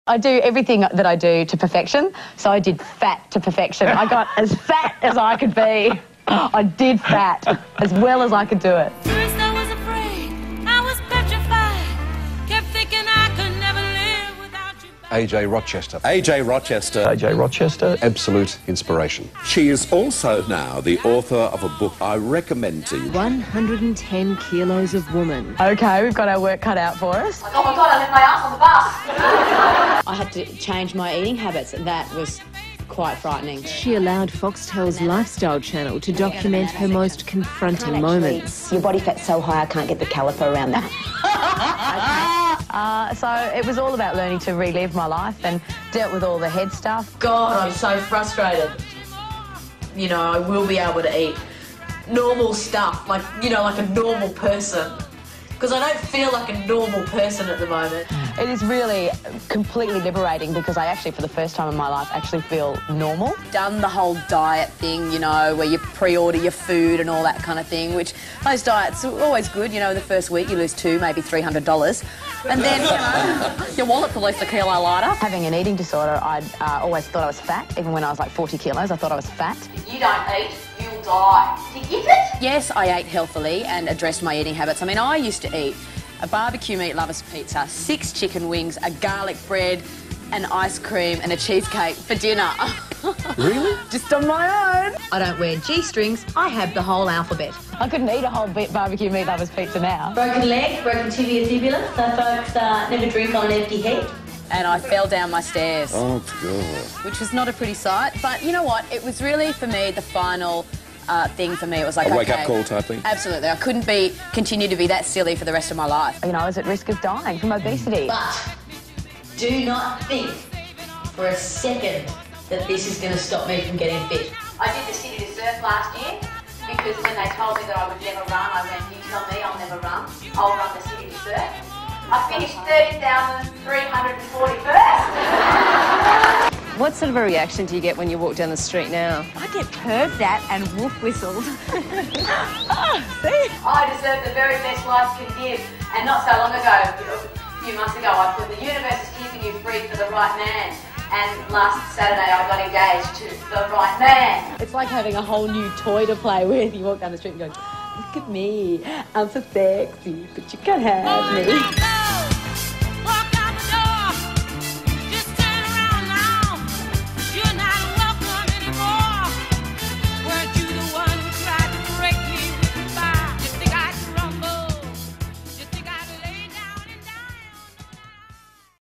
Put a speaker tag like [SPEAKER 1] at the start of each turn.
[SPEAKER 1] I do everything that I do to perfection, so I did fat to perfection. I got as fat as I could be. I did fat as well as I could do it.
[SPEAKER 2] First I was afraid, I was petrified, kept thinking I could never live without you.
[SPEAKER 3] AJ Rochester.
[SPEAKER 4] AJ Rochester.
[SPEAKER 5] AJ Rochester.
[SPEAKER 3] Absolute inspiration.
[SPEAKER 4] She is also now the author of a book I recommend to you.
[SPEAKER 6] 110 kilos of woman.
[SPEAKER 1] Okay, we've got our work cut out for us.
[SPEAKER 7] Oh my God, I left my ass on the bus.
[SPEAKER 8] I had to change my eating habits. That was quite frightening.
[SPEAKER 6] She allowed Foxtel's lifestyle channel to document her most confronting moments.
[SPEAKER 8] Your body fat's so high I can't get the caliper around that.
[SPEAKER 1] So it was all about learning to relive my life and dealt with all the head stuff.
[SPEAKER 9] God, I'm so frustrated. You know, I will be able to eat normal stuff, like, you know, like a normal person. Because I don't feel like a normal person at the moment.
[SPEAKER 1] It is really completely liberating because I actually, for the first time in my life, actually feel normal.
[SPEAKER 8] Done the whole diet thing, you know, where you pre-order your food and all that kind of thing, which those diets are always good. You know, the first week you lose $200, maybe $300. And then, you know, your wallet's at least a kilo lighter.
[SPEAKER 1] Having an eating disorder, I always thought I was fat. Even when I was like 40 kilos, I thought I was fat.
[SPEAKER 7] If you don't eat, you'll die. Do you get it?
[SPEAKER 8] Yes, I ate healthily and addressed my eating habits. I mean, I used to eat a barbecue meat lover's pizza, 6 chicken wings, a garlic bread, an ice cream and a cheesecake for dinner.
[SPEAKER 3] Really?
[SPEAKER 1] Just on my own.
[SPEAKER 9] I don't wear G-strings, I have the whole alphabet.
[SPEAKER 1] I couldn't eat a whole barbecue meat lover's pizza now.
[SPEAKER 10] Broken leg, broken tibia fibula, so folks never drink on an empty head.
[SPEAKER 8] And I fell down my stairs.
[SPEAKER 4] Oh, God.
[SPEAKER 8] Which was not a pretty sight. But you know what? It was really, for me, the final thing for me. It was like,
[SPEAKER 4] A wake-up
[SPEAKER 8] okay,
[SPEAKER 4] call type thing?
[SPEAKER 8] Absolutely. I couldn't continue to be that silly for the rest of my life.
[SPEAKER 1] You know, I was at risk of dying from obesity.
[SPEAKER 10] But do not think for a second that this is going to stop me from getting fit.
[SPEAKER 7] I did the City to Surf last year because when they told me that I would never run, I went, you tell me I'll never run. I'll run the City to Surf. I finished 30,340 first.
[SPEAKER 6] What sort of a reaction do you get when you walk down the street now?
[SPEAKER 1] I get purred at and wolf whistled. See?
[SPEAKER 7] I deserve the very best life can give. And not so long ago, a few months ago, I put the universe is keeping you free for the right man. And last Saturday I got engaged to the right man.
[SPEAKER 8] It's like having a whole new toy to play with. You walk down the street and go, look at me, I'm so sexy, but you can't have me.